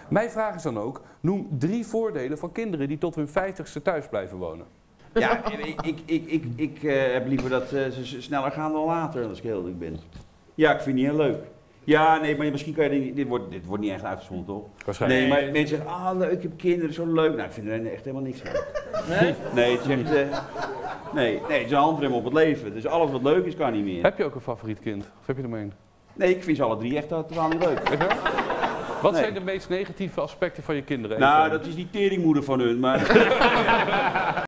Mijn vraag is dan ook, noem 3 voordelen van kinderen die tot hun 50ste thuis blijven wonen. Ja, ik heb liever dat ze sneller gaan dan later, als ik heel eerlijk ben. Ja, ik vind het niet heel leuk. Ja, nee, maar misschien kan je dit wordt niet echt uitgezonden, toch? Waarschijnlijk. Nee, maar mensen zeggen, ah leuk, ik heb kinderen, zo leuk. Nou, ik vind er echt helemaal niks aan. Nee? Nee, het is echt, nee, het is een handrem op het leven. Dus alles wat leuk is, kan niet meer. Heb je ook een favoriet kind? Of heb je er maar één? Nee, ik vind ze alle 3 echt totaal niet leuk. Weet je wel? Wat Nee. zijn de meest negatieve aspecten van je kinderen? Nou, Even- dat is die teringmoeder van hun, maar...